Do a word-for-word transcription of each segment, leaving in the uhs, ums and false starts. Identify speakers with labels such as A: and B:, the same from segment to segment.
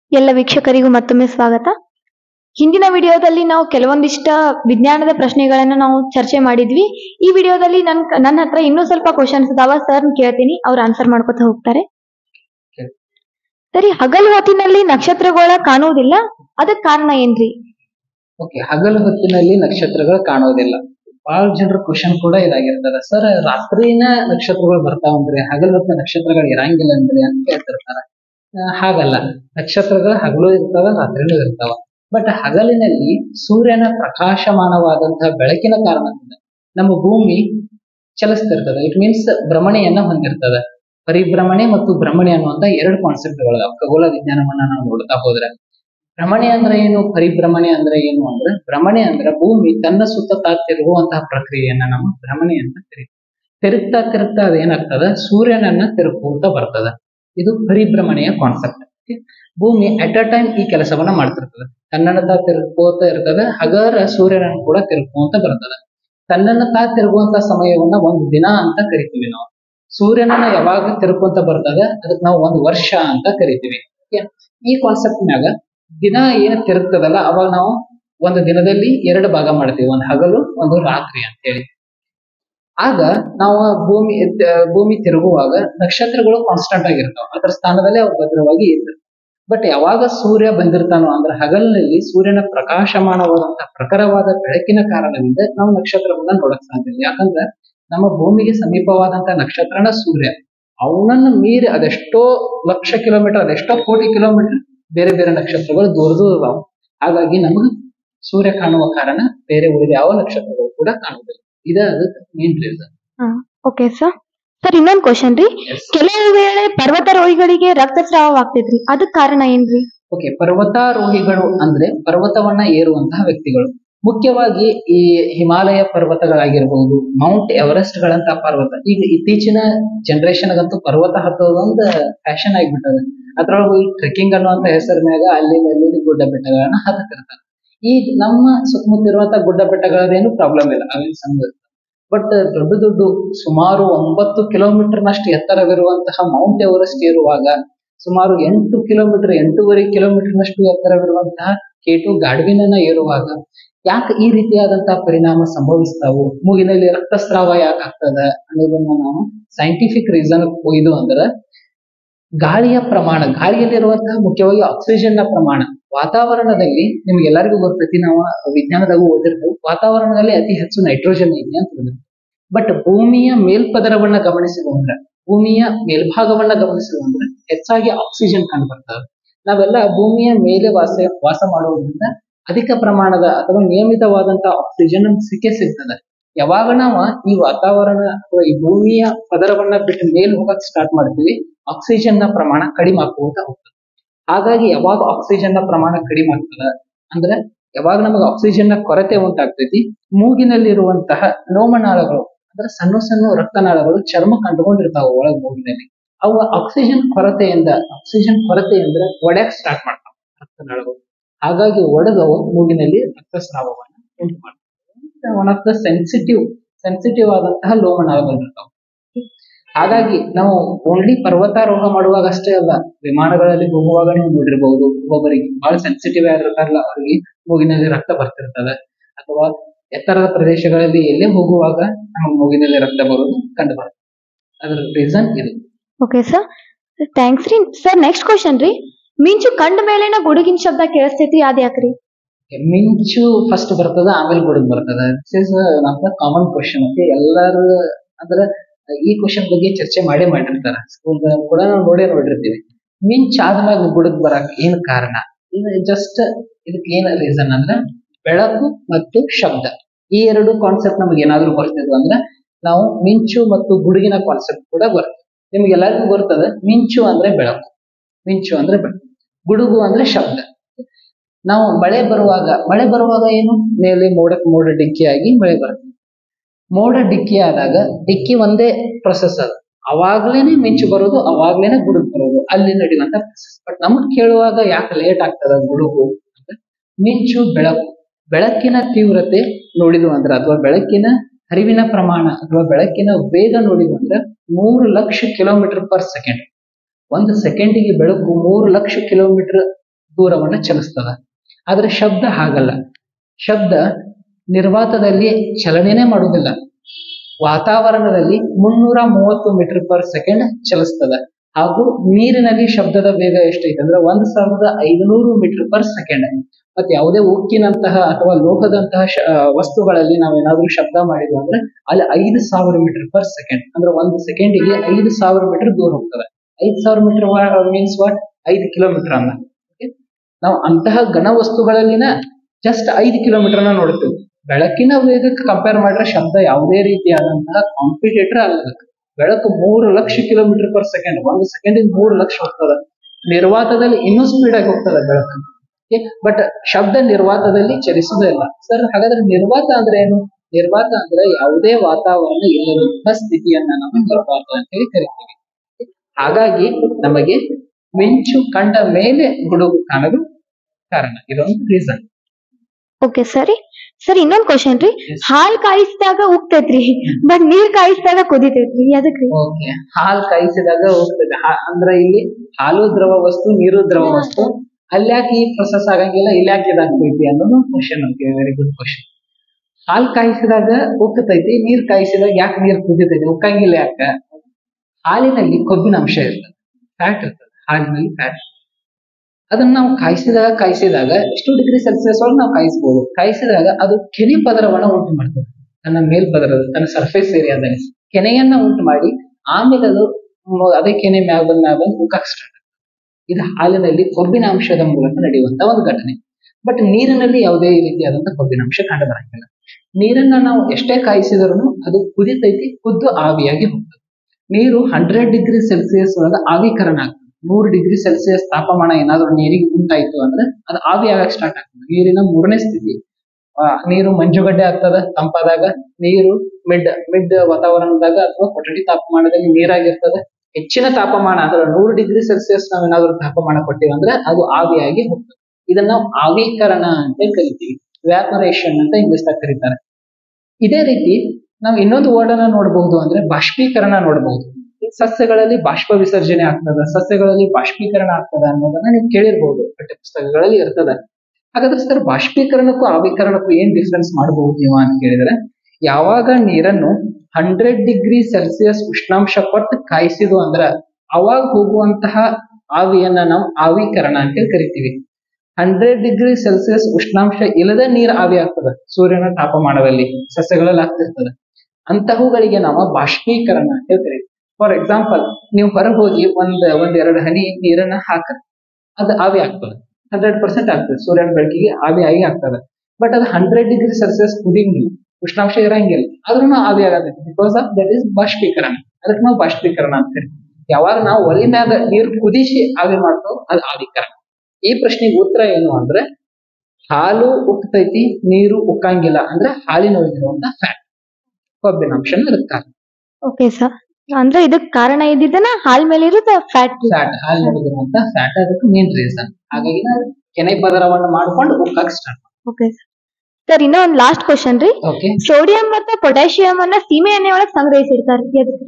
A: ಎಲ್ಲ ವೀಕ್ಷಕರಿಗೂ ಮತ್ತೊಮ್ಮೆ ಸ್ವಾಗತ. ಹಿಂದಿನ ವಿಡಿಯೋದಲ್ಲಿ ನಾವು ಕೆಲವೊಂದಿಷ್ಟ ವಿಜ್ಞಾನದ ಪ್ರಶ್ನೆಗಳನ್ನ ನಾವು ಚರ್ಚೆ ಮಾಡಿದ್ವಿ. ಈ ವಿಡಿಯೋದಲ್ಲಿ ನನ್ ನನ್ನ ಹತ್ರ ಇನ್ನೂ ಸ್ವಲ್ಪ ಕ್ವಶನ್ಸ್ ಅದಾವ, ಸರ್ ಕೇಳ್ತೀನಿ, ಅವ್ರು ಆನ್ಸರ್ ಮಾಡ್ಕೊತ ಹೋಗ್ತಾರೆ. ಸರಿ, ಹಗಲು ಹೊತ್ತಿನಲ್ಲಿ ನಕ್ಷತ್ರಗಳ ಕಾಣುವುದಿಲ್ಲ, ಅದಕ್ಕೆ ಕಾರಣ ಏನ್ರಿ?
B: ಓಕೆ, ಹಗಲು ಹೊತ್ತಿನಲ್ಲಿ ನಕ್ಷತ್ರಗಳು ಕಾಣೋದಿಲ್ಲ. ಬಹಳ ಜನರ ಕ್ವಶನ್ ಕೂಡ ಇದಾಗಿರ್ತದ, ಸರ್ ರಾತ್ರಿನ ನಕ್ಷತ್ರಗಳು ಬರ್ತಾವಂದ್ರಿ, ಹಗಲು ಹೊತ್ತ ನಕ್ಷತ್ರಗಳು ಇರಂಗಿಲ್ಲ ಅಂದ್ರಿ ಅಂತ ಕೇಳ್ತಿರ್ತಾರ. ಹಾಗಲ್ಲ, ನಕ್ಷತ್ರಗಳು ಹಗಲು ಇರ್ತಾವ, ರಾತ್ರಿನೂ ಇರ್ತಾವ. ಬಟ್ ಹಗಲಿನಲ್ಲಿ ಸೂರ್ಯನ ಪ್ರಕಾಶಮಾನವಾದಂತಹ ಬೆಳಕಿನ ಕಾರಣದಿಂದ ನಮ್ಮ ಭೂಮಿ ಚಲಿಸ್ತಿರ್ತದೆ. ಇಟ್ ಮೀನ್ಸ್ ಭ್ರಮಣೆಯನ್ನ ಹೊಂದಿರ್ತದೆ. ಪರಿಭ್ರಮಣೆ ಮತ್ತು ಭ್ರಮಣೆ ಅನ್ನುವಂತ ಎರಡು ಕಾನ್ಸೆಪ್ಟ್ಗಳು ಖಗೋಳ ವಿಜ್ಞಾನವನ್ನ ನಾವು ನೋಡ್ತಾ ಹೋದ್ರೆ, ಭ್ರಮಣೆ ಅಂದ್ರೆ ಏನು, ಪರಿಭ್ರಮಣೆ ಅಂದ್ರೆ ಏನು ಅಂದ್ರೆ, ಭ್ರಮಣೆ ಅಂದ್ರೆ ಭೂಮಿ ತನ್ನ ಸುತ್ತ ತಿರುಗುವಂತಹ ಪ್ರಕ್ರಿಯೆಯನ್ನ ನಾವು ಭ್ರಮಣೆ ಅಂತ ಕರಿತೀವಿ. ತಿರುಗ್ತಾ ತಿರುಗ್ತಾ ಅದೇನಾಗ್ತದ, ಸೂರ್ಯನನ್ನ ತಿರುಗ್ಕೋತ ಬರ್ತದ. ಇದು ಪರಿಭ್ರಮಣೆಯ ಕಾನ್ಸೆಪ್ಟ್. ಭೂಮಿ ಅಟ್ ಅ ಟೈಮ್ ಈ ಕೆಲಸವನ್ನ ಮಾಡ್ತಿರ್ತದೆ, ತನ್ನನ್ನ ತಾ ತಿರುಗ್ಕೋತ ಇರ್ತದೆ, ಹಗರ ಸೂರ್ಯನನ್ನು ಕೂಡ ತಿರುಗ್ಕೋತ ಬರ್ತದೆ. ತನ್ನನ್ನ ತಾ ತಿರುಗುವಂತ ಸಮಯವನ್ನ ಒಂದು ದಿನ ಅಂತ ಕರಿತೀವಿ ನಾವು. ಸೂರ್ಯನನ್ನ ಯಾವಾಗ ತಿರುಗ್ಕೊಂತ ಬರ್ತದೆ ಅದಕ್ಕೆ ನಾವು ಒಂದು ವರ್ಷ ಅಂತ ಕರಿತೀವಿ. ಈ ಕಾನ್ಸೆಪ್ಟ್ ಮ್ಯಾಗ ದಿನ ಏನ್ ತಿರುಗ್ತದಲ್ಲ ಅವಾಗ ನಾವು ಒಂದು ದಿನದಲ್ಲಿ ಎರಡು ಭಾಗ ಮಾಡ್ತೀವಿ, ಒಂದು ಹಗಲು ಒಂದು ರಾತ್ರಿ ಅಂತ ಹೇಳಿ. ಆಗ ನಾವು ಭೂಮಿ ಭೂಮಿ ತಿರುಗುವಾಗ ನಕ್ಷತ್ರಗಳು ಕಾನ್ಸ್ಟೆಂಟ್ ಆಗಿರ್ತಾವ, ಅದರ ಸ್ಥಾನದಲ್ಲಿ ಅವು ಭದ್ರವಾಗಿ ಇರ್ತವೆ. ಬಟ್ ಯಾವಾಗ ಸೂರ್ಯ ಬಂದಿರ್ತಾನೋ ಅಂದ್ರೆ ಹಗಲಿನಲ್ಲಿ ಸೂರ್ಯನ ಪ್ರಕಾಶಮಾನವಾದಂತಹ ಪ್ರಖರವಾದ ಬೆಳಕಿನ ಕಾರಣದಿಂದ ನಾವು ನಕ್ಷತ್ರವನ್ನ ನೋಡಕ್ ಸಾಧ್ಯ ಇಲ್ಲ. ಯಾಕಂದ್ರೆ ನಮ್ಮ ಭೂಮಿಗೆ ಸಮೀಪವಾದಂತಹ ನಕ್ಷತ್ರನ ಸೂರ್ಯ. ಅವನನ್ನು ಮೀರಿ ಅದೆಷ್ಟೋ ಲಕ್ಷ ಕಿಲೋಮೀಟರ್, ಅದೆಷ್ಟೋ ಕೋಟಿ ಕಿಲೋಮೀಟರ್ ಬೇರೆ ಬೇರೆ ನಕ್ಷತ್ರಗಳು ದೂರ ದೂರ ಅದಾವ. ಹಾಗಾಗಿ ನಮಗೆ ಸೂರ್ಯ ಕಾಣುವ ಕಾರಣ ಬೇರೆ ಉಳಿದ ಯಾವ ನಕ್ಷತ್ರಗಳು ಕೂಡ ಕಾಣುವುದಿಲ್ಲ. ಇದ ಅದಕ್ಕೆ main reason.
A: Okay sir. Sir ಇನ್ನೊಂದ್ ಕ್ವಶನ್ ರೀ, ಕೆಲವು ವೇಳೆ ಪರ್ವತಾರೋಹಿಗಳಿಗೆ ರಕ್ತಸ್ರಾವ ಆಗ್ತೈತ್ರಿ, ಅದಕ್ ಕಾರಣ ಏನ್ರಿ?
B: ಓಕೆ, ಪರ್ವತಾರೋಹಿಗಳು ಅಂದ್ರೆ ಪರ್ವತವನ್ನ ಏರುವಂತಹ ವ್ಯಕ್ತಿಗಳು. ಮುಖ್ಯವಾಗಿ ಈ ಹಿಮಾಲಯ ಪರ್ವತಗಳಾಗಿರ್ಬಹುದು, ಮೌಂಟ್ ಎವರೆಸ್ಟ್ ಗಳಂತಹ ಪರ್ವತ. ಈಗ ಇತ್ತೀಚಿನ ಜನರೇಷನ್ ಗಂತೂ ಪರ್ವತ ಹತ್ತೋದೊಂದು ಫ್ಯಾಷನ್ ಆಗಿಬಿಟ್ಟದ. ಅದ್ರೊಳಗೂ ಈ ಟ್ರೆಕ್ಕಿಂಗ್ ಅನ್ನುವಂತ ಹೆಸರ ಮ್ಯಾಗ ಅಲ್ಲಿ ಅಲ್ಲಿ ಗುಡ್ಡ ಬೆಟ್ಟಗಳನ್ನ ಹತ್ತಿರ್ತಾರೆ. ಈ ನಮ್ಮ ಸುತ್ತಮುತ್ತ ಇರುವಂತಹ ಗುಡ್ಡ ಬೆಟ್ಟಗಳದೇನು ಪ್ರಾಬ್ಲಮ್ ಇಲ್ಲ, ಅವೇನು ಸಣ್ಣ. ಬಟ್ ದೊಡ್ಡ ದೊಡ್ಡ ಸುಮಾರು ಒಂಬತ್ತು ಕಿಲೋಮೀಟರ್ ನಷ್ಟು ಎತ್ತರವಿರುವಂತಹ ಮೌಂಟ್ ಎವರೆಸ್ಟ್ ಇರುವಾಗ, ಸುಮಾರು ಎಂಟು ಕಿಲೋಮೀಟರ್ ಎಂಟೂವರೆ ಕಿಲೋಮೀಟರ್ ನಷ್ಟು ಎತ್ತರವಿರುವಂತಹ ಕೇಟು ಗಾಡ್ವಿನನ್ನ ಏರುವಾಗ ಯಾಕೆ ಈ ರೀತಿಯಾದಂತಹ ಪರಿಣಾಮ ಸಂಭವಿಸ್ತಾವು, ಮೂಗಿನಲ್ಲಿ ರಕ್ತಸ್ರಾವ ಯಾಕೆ ಆಗ್ತದ ಅನ್ನೋದನ್ನ ನಾವು ಸೈಂಟಿಫಿಕ್ ರೀಸನ್ ಒಯ್ದು ಅಂದ್ರೆ, ಗಾಳಿಯ ಪ್ರಮಾಣ, ಗಾಳಿಯಲ್ಲಿರುವಂತಹ ಮುಖ್ಯವಾಗಿ ಆಕ್ಸಿಜನ್ ನ ಪ್ರಮಾಣ. ವಾತಾವರಣದಲ್ಲಿ ನಿಮ್ಗೆಲ್ಲರಿಗೂ ಗೊತ್ತೈತಿ, ನಾವು ವಿಜ್ಞಾನದಾಗೂ ಓದಿರ್ತೇವೆ, ವಾತಾವರಣದಲ್ಲಿ ಅತಿ ಹೆಚ್ಚು ನೈಟ್ರೋಜನ್ ಇದೆ ಅಂತ ಹೇಳಿದ್ರು. ಬಟ್ ಭೂಮಿಯ ಮೇಲ್ಪದರವನ್ನ ಗಮನಿಸಿದ್ರೆ, ಭೂಮಿಯ ಮೇಲ್ಭಾಗವನ್ನ ಗಮನಿಸಿದ್ರೆ ಹೆಚ್ಚಾಗಿ ಆಕ್ಸಿಜನ್ ಕಂಡು ಬರ್ತದೆ. ನಾವೆಲ್ಲ ಭೂಮಿಯ ಮೇಲೆ ವಾಸ ವಾಸ ಮಾಡುವುದರಿಂದ ಅಧಿಕ ಪ್ರಮಾಣದ ಅಥವಾ ನಿಯಮಿತವಾದಂತಹ ಆಕ್ಸಿಜನ್ ನಮ್ಗೆ ಸಿಕ್ಕೇ ಸಿಗ್ತದೆ. ಯಾವಾಗ ನಾವು ಈ ವಾತಾವರಣ ಅಥವಾ ಈ ಭೂಮಿಯ ಪದರವನ್ನ ಬಿಟ್ಟು ಮೇಲೆ ಹೋಗಕ್ ಸ್ಟಾರ್ಟ್ ಮಾಡ್ತೀವಿ, ಆಕ್ಸಿಜನ್ ನ ಪ್ರಮಾಣ ಕಡಿಮೆ ಆಗ್ತಾ ಹೋಗ್ತದೆ. ಹಾಗಾಗಿ ಯಾವಾಗ ಆಕ್ಸಿಜನ್ ನ ಪ್ರಮಾಣ ಕಡಿಮೆ ಆಗ್ತದ ಅಂದ್ರೆ, ಯಾವಾಗ ನಮಗೆ ಆಕ್ಸಿಜನ್ ನ ಕೊರತೆ ಉಂಟಾಗ್ತೈತಿ, ಮೂಗಿನಲ್ಲಿರುವಂತಹ ನೋಮನಾಳಗಳು ಅಂದ್ರೆ ಸಣ್ಣ ಸಣ್ಣ ರಕ್ತನಾಳಗಳು ಚರ್ಮ ಕಂಡುಕೊಂಡಿರ್ತಾವ ಒಳಗ್ ಮೂಗಿನಲ್ಲಿ. ಅವು ಆಕ್ಸಿಜನ್ ಕೊರತೆಯಿಂದ ಆಕ್ಸಿಜನ್ ಕೊರತೆ ಅಂದ್ರೆ ಒಡೆಯಕ್ ಸ್ಟಾರ್ಟ್ ಮಾಡ್ತಾವ ರಕ್ತನಾಳಗಳು. ಹಾಗಾಗಿ ಒಡೆದವು ಮೂಗಿನಲ್ಲಿ ರಕ್ತಸ್ರಾವವನ್ನ ಉಂಟು ಮಾಡ್ತಾವೆ. One of the sensitive sensitive ಆದಂತಹ ಲೋಮನಾಳಗಳು ಇರ್ತಾವ. ಹಾಗಾಗಿ ನಾವು ಓನ್ಲಿ ಪರ್ವತಾರೋಹ ಮಾಡುವಾಗ ಅಷ್ಟೇ ಅಲ್ಲ, ವಿಮಾನಗಳಲ್ಲಿ ಹೋಗುವಾಗ ನೀವು ನೋಡಿರ್ಬಹುದು, ಒಬ್ಬೊಬ್ಬರಿಗೆ ಬಹಳ ಸೆನ್ಸಿಟಿವ್ ಆಗಿರ್ತಾರಲ್ಲ ಅವ್ರಿಗೆ ಮೂಗಿನಲ್ಲಿ ರಕ್ತ ಬರ್ತಿರ್ತದೆ. ಅಥವಾ ಎತ್ತರದ ಪ್ರದೇಶಗಳಲ್ಲಿ ಎಲ್ಲೇ ಹೋಗುವಾಗ ನಮ್ಮ ಮೂಗಿನಲ್ಲಿ ರಕ್ತ ಬರೋದು ಕಂಡು ಬರ್ತದೆ. ಅದ್ರ ರೀಸನ್ ಇದು.
A: ಓಕೆ ಸರ್, ಥ್ಯಾಂಕ್ಸ್ ರೀ. ಸರ್ ನೆಕ್ಸ್ಟ್ ಕ್ವಶನ್ ರೀ, ಮಿಂಚು ಕಂಡ ಮೇಲೆನ ಗುಡುಗಿನ ಶಬ್ದ ಕೇಳಿಸ್ತೈತಿ, ಅದ್ ಯಾಕ್ರಿ?
B: ಮಿಂಚು ಫಸ್ಟ್ ಬರ್ತದ, ಆಮೇಲೆ ಗುಡುಗು ಬರ್ತದ. ದಿಸ್ ಇಸ್ ನಮ್ಮ ಕಾಮನ್ ಕ್ವಶನ್. ಓಕೆ, ಎಲ್ಲರೂ ಅಂದ್ರೆ ಈ ಕ್ವಶನ್ ಬಗ್ಗೆ ಚರ್ಚೆ ಮಾಡೇ ಮಾಡಿರ್ತಾರ, ಸ್ಕೂಲ್ ಕೂಡ ನಾವು ನೋಡೇ ನೋಡಿರ್ತೀವಿ. ಮಿಂಚ್ ಆದ್ಮೇಲೆ ಗುಡುಗು ಬರಕ್ ಏನ್ ಕಾರಣ? ಇದು ಜಸ್ಟ್ ಇದಕ್ಕೆ ಏನ್ ರೀಸನ್ ಅಂದ್ರೆ, ಬೆಳಕು ಮತ್ತು ಶಬ್ದ ಈ ಎರಡು ಕಾನ್ಸೆಪ್ಟ್ ನಮ್ಗೆ ಏನಾದ್ರು ಬರ್ತಿದ್ವು ಅಂದ್ರೆ ನಾವು ಮಿಂಚು ಮತ್ತು ಗುಡುಗಿನ ಕಾನ್ಸೆಪ್ಟ್ ಕೂಡ ಬರ್ತದೆ. ನಿಮ್ಗೆ ಎಲ್ಲರಿಗೂ ಬರ್ತದೆ, ಮಿಂಚು ಅಂದ್ರೆ ಬೆಳಕು, ಮಿಂಚು ಅಂದ್ರೆ ಬೆಳಕು, ಗುಡುಗು ಅಂದ್ರೆ ಶಬ್ದ. ನಾವು ಮಳೆ ಬರುವಾಗ ಮಳೆ ಬರುವಾಗ ಏನು, ಮೇಲೆ ಮೋಡಕ್ಕೆ ಮೋಡ ಡಿಕ್ಕಿಯಾಗಿ ಮಳೆ ಬರ್ತದೆ. ಮೋಡ ಡಿಕ್ಕಿ ಆದಾಗ ಡಿಕ್ಕಿ ಒಂದೇ ಪ್ರೊಸೆಸ್ ಅದು, ಅವಾಗ್ಲೇನೆ ಮಿಂಚು ಬರೋದು, ಅವಾಗ್ಲೇನೆ ಗುಡುಗು ಬರೋದು, ಅಲ್ಲಿ ನಡೆಯುವಂತ ಪ್ರೊಸೆಸ್. ಬಟ್ ನಮಗ್ ಕೇಳುವಾಗ ಯಾಕೆ ಲೇಟ್ ಆಗ್ತದ ಗುಡುಗು ಅಂದ್ರೆ, ಮಿಂಚು ಬೆಳಕು, ಬೆಳಕಿನ ತೀವ್ರತೆ ನೋಡಿದ್ವು ಅಂದ್ರೆ ಅಥವಾ ಬೆಳಕಿನ ಹರಿವಿನ ಪ್ರಮಾಣ ಅಥವಾ ಬೆಳಕಿನ ವೇಗ ನೋಡಿದ್ವು ಅಂದ್ರೆ ಮೂರು ಲಕ್ಷ ಕಿಲೋಮೀಟರ್ ಪರ್ ಸೆಕೆಂಡ್. ಒಂದು ಸೆಕೆಂಡಿಗೆ ಬೆಳಕು ಮೂರು ಲಕ್ಷ ಕಿಲೋಮೀಟರ್ ದೂರವನ್ನ ಚಲಿಸ್ತದ. ಆದ್ರೆ ಶಬ್ದ ಹಾಗಲ್ಲ. ಶಬ್ದ ನಿರ್ವಾತದಲ್ಲಿ ಚಲನೆನೇ ಮಾಡುವುದಿಲ್ಲ. ವಾತಾವರಣದಲ್ಲಿ ಮುನ್ನೂರ ಮೂವತ್ತು ಮೀಟರ್ ಪರ್ ಸೆಕೆಂಡ್ ಚಲಿಸ್ತದ. ಹಾಗೂ ನೀರಿನಲ್ಲಿ ಶಬ್ದದ ವೇಗ ಎಷ್ಟೈತೆ ಅಂದ್ರೆ ಒಂದ್ ಸಾವಿರದ ಐದುನೂರು ಮೀಟರ್ ಪರ್ ಸೆಕೆಂಡ್. ಮತ್ತೆ ಯಾವುದೇ ಉಕ್ಕಿನಂತಹ ಅಥವಾ ಲೋಹದಂತಹ ವಸ್ತುಗಳಲ್ಲಿ ನಾವೇನಾದ್ರೂ ಶಬ್ದ ಮಾಡಿದ್ವಿ ಅಂದ್ರೆ ಅಲ್ಲಿ ಐದು ಸಾವಿರ ಮೀಟರ್ ಪರ್ ಸೆಕೆಂಡ್ ಅಂದ್ರೆ ಒಂದು ಸೆಕೆಂಡಿಗೆ ಐದು ಸಾವಿರ ಮೀಟರ್ ದೂರ ಹೋಗ್ತದೆ. ಐದು ಸಾವಿರ ಮೀಟರ್ ಮೀನ್ಸ್ ವಾಟ್? ಐದು ಕಿಲೋಮೀಟರ್ ಅನ್ನ. ನಾವು ಅಂತಹ ಘನ ವಸ್ತುಗಳಲ್ಲಿನ ಜಸ್ಟ್ ಐದು ಕಿಲೋಮೀಟರ್ ನ ನೋಡ್ತೀವಿ. ಬೆಳಕಿನ ವೇಗಕ್ಕೆ ಕಂಪೇರ್ ಮಾಡಿದ್ರೆ ಶಬ್ದ ಯಾವುದೇ ರೀತಿಯಾದಂತಹ ಕಾಂಪಿಟೇಟರ್ ಅಲ್ಲ. ಬೆಳಕು ಮೂರು ಲಕ್ಷ ಕಿಲೋಮೀಟರ್ ಪರ್ ಸೆಕೆಂಡ್, ಒಂದು ಸೆಕೆಂಡಿಗೆ ಮೂರು ಲಕ್ಷ ಹೋಗ್ತದೆ. ನಿರ್ವಾತದಲ್ಲಿ ಇನ್ನೂ ಸ್ಪೀಡ್ ಆಗಿ ಹೋಗ್ತದೆ ಬೆಳಕು. ಬಟ್ ಶಬ್ದ ನಿರ್ವಾತದಲ್ಲಿ ಚಲಿಸುವುದೇ ಇಲ್ಲ. ಸರ್ ಹಾಗಾದ್ರೆ ನಿರ್ವಾತ ಅಂದ್ರೆ ಏನು? ನಿರ್ವಾತ ಅಂದ್ರೆ ಯಾವುದೇ ವಾತಾವರಣ ಇಲ್ಲದಂತಹ ಸ್ಥಿತಿಯನ್ನ ನಾವು ನಿರ್ವಾತ ಅಂತ ಹೇಳಿ ಕರಿತೀವಿ. ಹಾಗಾಗಿ ನಮಗೆ ಮಿಂಚು ಕಂಡ ಮೇಲೆ ಗುಡುಗು ಕಾಣಲು ಕಾರಣ ಇದೊಂದು ರೀಸನ್.
A: ಓಕೆ ಸರಿ ಸರ್, ಇನ್ನೊಂದ್ ಕ್ವಶನ್ ರೀ. ಹಾಲ್ ಕಾಯಿಸಿದಾಗ ಉಗ್ತೈತ್ರಿ, ಬಟ್ ನೀರ್ ಕಾಯಿಸಿದಾಗ ಕುದಿತೈತ್ರಿ, ಅದಕ್ರಿ?
B: ಓಕೆ, ಹಾಲ್ ಕಾಯಿಸಿದಾಗ ಹೋಗ್ತದೆ ಅಂದ್ರೆ ಇಲ್ಲಿ ಹಾಲು ದ್ರವ ವಸ್ತು, ನೀರು ದ್ರವ ವಸ್ತು. ಅಲ್ಲಿ ಯಾಕೆ ಈ ಪ್ರೊಸೆಸ್ ಆಗಂಗಿಲ್ಲ, ಇಲ್ಲಿ ಯಾಕೆ ಇದಾಗ್ತೈತಿ ಅನ್ನೋದು ಕ್ವಶನ್ ಅಂತ. Very good question. ಹಾಲ್ ಕಾಯಿಸಿದಾಗ ಉಕ್ಕತೈತಿ, ನೀರ್ ಕಾಯಿಸಿದಾಗ ಯಾಕೆ ನೀರ್ ಕುದಿತೈತಿ, ಉಕ್ಕಂಗಿಲ್ಲ ಯಾಕ? ಹಾಲಿನಲ್ಲಿ ಕೊಬ್ಬಿನ ಅಂಶ ಇರ್ತದೆ, ಫ್ಯಾಟ್ ಇರ್ತದೆ ಹಾಲಿನಲ್ಲಿ, ಫ್ಯಾಟ್. ಅದನ್ನ ನಾವು ಕಾಯಿಸಿದಾಗ ಕಾಯಿಸಿದಾಗ ಎಷ್ಟು ಡಿಗ್ರಿ ಸೆಲ್ಸಿಯಸ್ ಒಳಗೆ ನಾವು ಕಾಯಿಸಬಹುದು. ಕಾಯಿಸಿದಾಗ ಅದು ಕೆನೆ ಪದರವನ್ನ ಉಂಟು ಮಾಡ್ತದೆ. ತನ್ನ ಮೇಲ್ಪದರದ ತನ್ನ ಸರ್ಫೇಸ್ ಏರಿಯಾದಲ್ಲಿ ಕೆನೆಯನ್ನ ಉಂಟು ಮಾಡಿ ಆಮೇಲೆ ಅದು ಅದೇ ಕೆನೆ ಮ್ಯಾಗ ಬಂದ ಮ್ಯಾಗ ಬಂದು ಉಕ್ಕಕ್ಕೆ ಸ್ಟಾರ್ಟ್ ಆಗ್ತದೆ. ಇದು ಹಾಲಿನಲ್ಲಿ ಕೊಬ್ಬಿನ ಅಂಶದ ಮೂಲಕ ನಡೆಯುವಂತ ಒಂದು ಘಟನೆ. ಬಟ್ ನೀರಿನಲ್ಲಿ ಯಾವುದೇ ರೀತಿಯಾದಂತಹ ಕೊಬ್ಬಿನ ಅಂಶ ಕಂಡು ಬರಂಗಿಲ್ಲ. ನೀರನ್ನ ನಾವು ಎಷ್ಟೇ ಕಾಯಿಸಿದ್ರು ಅದು ಕುದಿತೈತಿ, ಕುದ್ದು ಆವಿಯಾಗಿ ಹೋಗ್ತದೆ. ನೀರು ಹಂಡ್ರೆಡ್ ಡಿಗ್ರಿ ಸೆಲ್ಸಿಯಸ್ ಒಳಗೆ ಆವಿಕರಣ ಆಗ್ತದೆ. ನೂರು ಡಿಗ್ರಿ ಸೆಲ್ಸಿಯಸ್ ತಾಪಮಾನ ಏನಾದ್ರು ನೀರಿಗೆ ಉಂಟಾಯ್ತು ಅಂದ್ರೆ ಅದು ಆವಿ ಆಗಕ್ಕೆ ಸ್ಟಾರ್ಟ್ ಆಗ್ತದೆ. ನೀರಿನ ಮೂರನೇ ಸ್ಥಿತಿ. ಆ ನೀರು ಮಂಜುಗಡ್ಡೆ ಆಗ್ತದ ತಂಪಾದಾಗ, ನೀರು ಮಿಡ್ ಮಿಡ್ ವಾತಾವರಣದಾಗ ಅಥವಾ ಕೊಠಡಿ ತಾಪಮಾನದಲ್ಲಿ ನೀರಾಗಿರ್ತದೆ. ಹೆಚ್ಚಿನ ತಾಪಮಾನ ಅಂದ್ರೆ ನೂರು ಡಿಗ್ರಿ ಸೆಲ್ಸಿಯಸ್ ನಾವೇನಾದ್ರೂ ತಾಪಮಾನ ಕೊಟ್ಟಿವಿ ಅಂದ್ರೆ ಅದು ಆವಿಯಾಗಿ ಹೋಗ್ತದೆ. ಇದನ್ನ ನಾವು ಆವೀಕರಣ ಅಂತ ಕರಿತೀವಿ, ವ್ಯಾಪರೇಷನ್ ಅಂತ ಇಂಗ್ಲಿಷ್ ದಾಗ ಕರೀತಾರೆ. ಇದೇ ರೀತಿ ನಾವು ಇನ್ನೊಂದು ವರ್ಡ್ ಅನ್ನ ನೋಡಬಹುದು ಅಂದ್ರೆ ಬಾಷ್ಪೀಕರಣ ನೋಡಬಹುದು. ಸಸ್ಯಗಳಲ್ಲಿ ಬಾಷ್ಪ ವಿಸರ್ಜನೆ ಆಗ್ತದ, ಸಸ್ಯಗಳಲ್ಲಿ ಬಾಷ್ಪೀಕರಣ ಆಗ್ತದ ಅನ್ನೋದನ್ನ ನೀವು ಕೇಳಿರ್ಬಹುದು, ಪಠ್ಯ ಪುಸ್ತಕಗಳಲ್ಲಿ ಇರ್ತದೆ. ಹಾಗಾದ್ರೆ ಸರ್ ಬಾಷ್ಪೀಕರಣಕ್ಕೂ ಆವಿಕರಣಕ್ಕೂ ಏನ್ ಡಿಫ್ರೆನ್ಸ್ ಮಾಡಬಹುದು ನೀವು ಅಂತ ಕೇಳಿದ್ರೆ, ಯಾವಾಗ ನೀರನ್ನು ಹಂಡ್ರೆಡ್ ಡಿಗ್ರಿ ಸೆಲ್ಸಿಯಸ್ ಉಷ್ಣಾಂಶ ಕೊಟ್ಟು ಕಾಯಿಸಿದ್ವು ಅಂದ್ರ ಅವಾಗ ಹೋಗುವಂತಹ ಆವಿಯನ್ನ ನಾವು ಆವಿಕರಣ ಅಂತ ಕರಿತೀವಿ. ಹಂಡ್ರೆಡ್ ಡಿಗ್ರಿ ಸೆಲ್ಸಿಯಸ್ ಉಷ್ಣಾಂಶ ಇಲ್ಲದ ನೀರು ಆವಿ ಆಗ್ತದೆ, ಸೂರ್ಯನ ತಾಪಮಾನದಲ್ಲಿ ಸಸ್ಯಗಳಲ್ಲಿ ಆಗ್ತಿರ್ತದೆ. ಅಂತಹವುಗಳಿಗೆ ನಾವು ಬಾಷ್ಪೀಕರಣ ಅಂತ ಕರಿತೀವಿ. ಫಾರ್ ಎಕ್ಸಾಂಪಲ್, ನೀವು ಹೊರಗೆ ಹೋಗಿ ಒಂದ್ ಒಂದ್ ಎರಡು ಹನಿ ನೀರನ್ನ ಹಾಕ, ಅದು ಆವಿ ಆಗ್ತದೆ, ಹಂಡ್ರೆಡ್ ಪರ್ಸೆಂಟ್ ಆಗ್ತದೆ. ಸೂರ್ಯನ ಬೆಳಕಿಗೆ ಆವಿ ಆಗಿ ಆಗ್ತದೆ. ಬಟ್ ಅದು ಹಂಡ್ರೆಡ್ ಡಿಗ್ರಿ ಸೆಲ್ಸಿಯಸ್ ಕುದಿಯಂಗಿಲ್ಲ, ಉಷ್ಣಾಂಶ ಇರಂಗಿಲ್ಲ, ಆದ್ರೂ ಆವಿ ಆಗತೈತಿ. ಬಿಕಾಸ್ ಆಫ್ ದಟ್ ಈಸ್ ಬಾಷ್ಪೀಕರಣ. ಅದಕ್ಕೆ ನಾವು ಬಾಷ್ಪೀಕರಣ ಅಂತ ಕರಿತೀವಿ. ಯಾವಾಗ ನಾವು ಒಲಿ ಮ್ಯಾಗ ನೀರು ಕುದಿಸಿ ಆವಿ ಮಾಡ್ತೇವೆ ಅದು ಆವಿಕರಣ. ಈ ಪ್ರಶ್ನೆಗೆ ಉತ್ತರ ಏನು ಅಂದ್ರೆ, ಹಾಲು ಉಕ್ತೈತಿ, ನೀರು ಉಕ್ಕಂಗಿಲ್ಲ ಅಂದ್ರೆ ಹಾಲಿನೊಳಗಿರುವಂತ ಫ್ಯಾಟ್, ಕೊಬ್ಬಿನ ಅಂಶ ಇರುತ್ತೆ.
A: ಓಕೆ ಸರ್, ಅಂದ್ರೆ ಇದಕ್ ಕಾರಣ ಇದ್ದಿದ್ದನ ಹಾಲ್ ಮೇಲೆ ಇರುತ್ತೆ ಫ್ಯಾಟ್.
B: ಫ್ಯಾಟ್ ಹಾಲಿನೊಳಗಿರುವಂತ ಫ್ಯಾಟ್ ಅದಕ್ಕೆ ಮೇನ್ ರೀಸನ್. ಹಾಗಾಗಿ ನಾವು ಕೆನೆ ಪದರವನ್ನು ಮಾಡ್ಕೊಂಡು ಉಕ್ಕಕ್ಕೆ ಸ್ಟಾರ್ಟ್.
A: ಓಕೆ ಸರ್, ಇನ್ನೂ ಒಂದ್ ಲಾಸ್ಟ್ ಕ್ವಶನ್ ರೀ.
B: ಓಕೆ,
A: ಸೋಡಿಯಂ ಮತ್ತು ಪೊಟ್ಯಾಷಿಯಂ ಅನ್ನ ಸೀಮೆ ಎಣ್ಣೆ ಒಳಗೆ ಸಂಗ್ರಹಿಸಿರ್ತಾರೆ.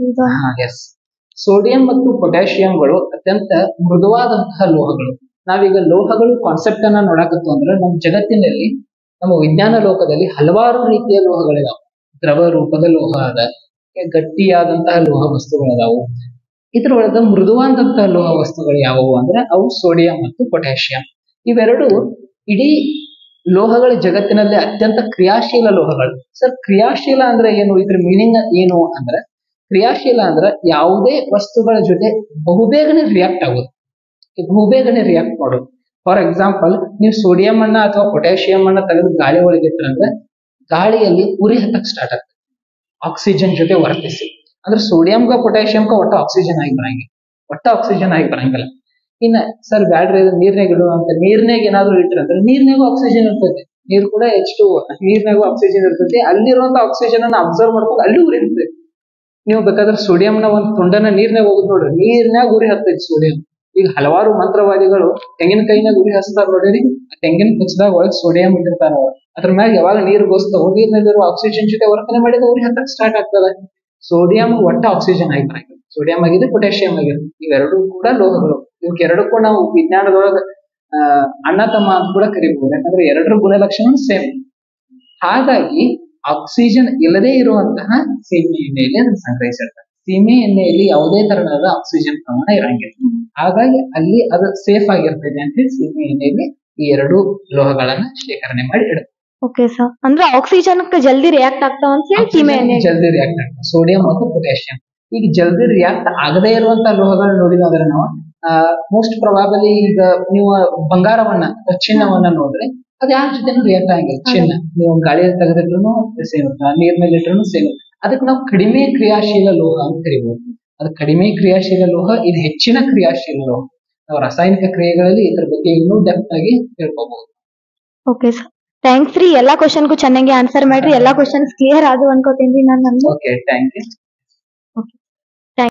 B: ಎಸ್, ಸೋಡಿಯಂ ಮತ್ತು ಪೊಟ್ಯಾಷಿಯಂಗಳು ಅತ್ಯಂತ ಮೃದುವಾದಂತಹ ಲೋಹಗಳು. ನಾವೀಗ ಲೋಹಗಳು ಕಾನ್ಸೆಪ್ಟ್ ಅನ್ನ ನೋಡಕತ್ತು ಅಂದ್ರೆ ನಮ್ಮ ಜಗತ್ತಿನಲ್ಲಿ, ನಮ್ಮ ವಿಜ್ಞಾನ ಲೋಕದಲ್ಲಿ ಹಲವಾರು ರೀತಿಯ ಲೋಹಗಳಿದಾವೆ. ದ್ರವ ರೂಪದ ಲೋಹ ಅದ, ಗಟ್ಟಿಯಾದಂತಹ ಲೋಹ ವಸ್ತುಗಳದಾವು. ಇದ್ರೊಳಗ ಮೃದುವಾದಂತಹ ಲೋಹ ವಸ್ತುಗಳು ಯಾವುವು ಅಂದ್ರೆ ಅವು ಸೋಡಿಯಂ ಮತ್ತು ಪೊಟ್ಯಾಷಿಯಂ. ಇವೆರಡು ಇಡೀ ಲೋಹಗಳ ಜಗತ್ತಿನಲ್ಲಿ ಅತ್ಯಂತ ಕ್ರಿಯಾಶೀಲ ಲೋಹಗಳು. ಸರ್, ಕ್ರಿಯಾಶೀಲ ಅಂದ್ರೆ ಏನು? ಇದ್ರ ಮೀನಿಂಗ್ ಏನು ಅಂದ್ರೆ, ಕ್ರಿಯಾಶೀಲ ಅಂದ್ರೆ ಯಾವುದೇ ವಸ್ತುಗಳ ಜೊತೆ ಬಹುಬೇಗನೆ ರಿಯಾಕ್ಟ್ ಆಗೋದು, ಬಹುಬೇಗನೆ ರಿಯಾಕ್ಟ್ ಮಾಡೋದು. ಫಾರ್ ಎಕ್ಸಾಂಪಲ್, ನೀವು ಸೋಡಿಯಂ ಅನ್ನ ಅಥವಾ ಪೊಟ್ಯಾಷಿಯಂ ಅನ್ನ ತೆಗೆದು ಗಾಳಿ ಒಳಗಿಟ್ರಂದ್ರೆ ಗಾಳಿಯಲ್ಲಿ ಉರಿ ಹತ್ತಕ್ ಸ್ಟಾರ್ಟ್ ಆಗ್ತದೆ ಆಕ್ಸಿಜನ್ ಜೊತೆ ವರ್ತಿಸಿ. ಅಂದ್ರೆ ಸೋಡಿಯಂಗ ಪೊಟ್ಯಾಷಿಯಂಗ ಒಟ್ಟ ಆಕ್ಸಿಜನ್ ಆಗಿ ಬರಂಗಿಲ್ಲ, ಒಟ್ಟ ಆಕ್ಸಿಜನ್ ಆಗಿ ಬರಂಗಿಲ್ಲ. ಇನ್ನ ಸರ್ ಬ್ಯಾಡ್ರಿ ನೀರ್ನಾಗ ಇಡುವ ಅಂತ, ನೀರ್ನಾಗ ಏನಾದ್ರು ಇಟ್ರಂದ್ರೆ ನೀರ್ನಾಗೂ ಆಕ್ಸಿಜನ್ ಇರ್ತೈತಿ, ನೀರು ಕೂಡ ಎಚ್ ಟು ನೀರ್ನಾಗೂ ಆಕ್ಸಿಜನ್ ಇರ್ತೈತಿ. ಅಲ್ಲಿರುವಂತ ಆಕ್ಸಿಜನ್ ಅನ್ನ ಅಬ್ಸರ್ವ್ ಮಾಡ್ಕೊಂಡು ಅಲ್ಲಿ ಉರಿ ಇರ್ತೈತಿ. ನೀವು ಬೇಕಾದ್ರೆ ಸೋಡಿಯಂನ ಒಂದು ತುಂಡನ ನೀರ್ನಾಗ ಹೋಗುದು ನೋಡ್ರಿ, ನೀರ್ನಾಗ ಉರಿ ಹತ್ತೈತಿ ಸೋಡಿಯಂ. ಈಗ ಹಲವಾರು ಮಂತ್ರವಾದಿಗಳು ತೆಂಗಿನಕಾಯಿನಾಗ ಉರಿ ಹಚ್ತಾರ ನೋಡಿರಿ, ತೆಂಗಿನ ಕುಚ್ಚದಾಗ ಒಳಗೆ ಸೋಡಿಯಂ ಇಟ್ಟಿರ್ತಾರ. ಅದ್ರ ಮ್ಯಾಗ ಯಾವಾಗ ನೀರು ಗೋಸ್ತಾವ, ನೀರಿನಲ್ಲಿರುವ ಆಕ್ಸಿಜನ್ ಜೊತೆ ವರ್ತನೆ ಮಾಡಿದ ಉರಿ ಹತ್ತಕ್ ಸ್ಟಾರ್ಟ್ ಆಗ್ತದೆ. ಸೋಡಿಯಂ ಒಟ್ಟ ಆಕ್ಸಿಜನ್ ಆಗಿ ಬರಂಗಿಲ್ಲ, ಸೋಡಿಯಂ ಆಗಿದೆ ಪೊಟ್ಯಾಷಿಯಂ ಆಗಿದೆ. ಇವೆರಡೂ ಕೂಡ ಲೋಹಗಳು. ಇವಕ್ಕೆ ಎರಡಕ್ಕೂ ನಾವು ವಿಜ್ಞಾನದೊಳಗ ಆ, ಅಣ್ಣ ತಮ್ಮ ಅಂತ ಕೂಡ ಕರಿಬಹುದು, ಯಾಕಂದ್ರೆ ಎರಡರ ಗುಣಲಕ್ಷಣ ಸೇಮ್. ಹಾಗಾಗಿ ಆಕ್ಸಿಜನ್ ಇಲ್ಲದೆ ಇರುವಂತಹ ಸೀಮೆ ಎಣ್ಣೆಯಲ್ಲಿ ಅದನ್ನು ಸಂಗ್ರಹಿಸಿರ್ತಾರೆ. ಸೀಮೆ ಎಣ್ಣೆಯಲ್ಲಿ ಯಾವುದೇ ತರಹದ ಆಕ್ಸಿಜನ್ ಪ್ರಮಾಣ ಇರಂಗಿಲ್ಲ, ಹಾಗಾಗಿ ಅಲ್ಲಿ ಅದು ಸೇಫ್ ಆಗಿರ್ತದೆ ಅಂತ ಹೇಳಿ ಸೀಮೆ ಎಣ್ಣೆಯಲ್ಲಿ ಈ ಎರಡು ಲೋಹಗಳನ್ನ ಶೇಖರಣೆ ಮಾಡಿ ಇಡುತ್ತೆ.
A: ಓಕೆ ಸರ್, ಅಂದ್ರೆ ಆಕ್ಸಿಜನ್ ಜಲ್ದಿ ರಿಯಾಕ್ಟ್ ಆಗ್ತಾವ ಅಂತ ಹೇಳಿ ಸೀಮೆ ಎಣ್ಣೆ.
B: ಜಲ್ದಿ ರಿಯಾಕ್ಟ್ ಆಗ್ತದೆ, ಸೋಡಿಯಂ ಮತ್ತು ಪೊಟ್ಯಾಷಿಯಂ. ಈಗ ಜಲ್ದಿ ರಿಯಾಕ್ಟ್ ಆಗದೇ ಇರುವಂತಹ ಲೋಹಗಳು ನೋಡಿದ್ರೆ ನಾವು ಮೋಸ್ಟ್ ಪ್ರೊಬಾಬಲಿ ಈಗ ನೀವು ಬಂಗಾರವನ್ನ ಚಿನ್ನವನ್ನ ನೋಡ್ರಿ, ಅದು ಯಾರ ಜೊತೆನೂ ರಿಯಾಕ್ಟ್ ಆಗಿಲ್ಲ. ಚಿನ್ನ ನೀವು ಗಾಳಿಯಲ್ಲಿ ತೆಗೆದಿಟ್ರು ಸೇಮ್, ನೀರ್ ಮೇಲೆ ಇಟ್ರು ಸೇಮ್. ಅದಕ್ಕೆ ನಾವು ಕಡಿಮೆ ಕ್ರಿಯಾಶೀಲ ಲೋಹ ಅಂತ ಕರಿಬಹುದು. ಅದು ಕಡಿಮೆ ಕ್ರಿಯಾಶೀಲ ಲೋಹ, ಇದು ಹೆಚ್ಚಿನ ಕ್ರಿಯಾಶೀಲ ಲೋಹ. ನಾವು ರಾಸಾಯನಿಕ ಕ್ರಿಯೆಗಳಲ್ಲಿ ಇದ್ರ ಬಗ್ಗೆ ಇನ್ನೂ ಡೆಪ್ತ್ ಆಗಿ ತಿಳ್ಕೊಬಹುದು.
A: ಓಕೆ ಸರ್, ಥ್ಯಾಂಕ್ಸ್ ರೀ. ಎಲ್ಲಾ ಕ್ವಶನ್ಗೂ ಚೆನ್ನಾಗಿ ಆನ್ಸರ್ ಮಾಡ್ರಿ. ಎಲ್ಲಾ ಕ್ವಶನ್ಸ್ ಕ್ಲಿಯರ್ ಆದವು ಅನ್ಕೋತೀನಿ ನಾನು.
B: Okay, thank you.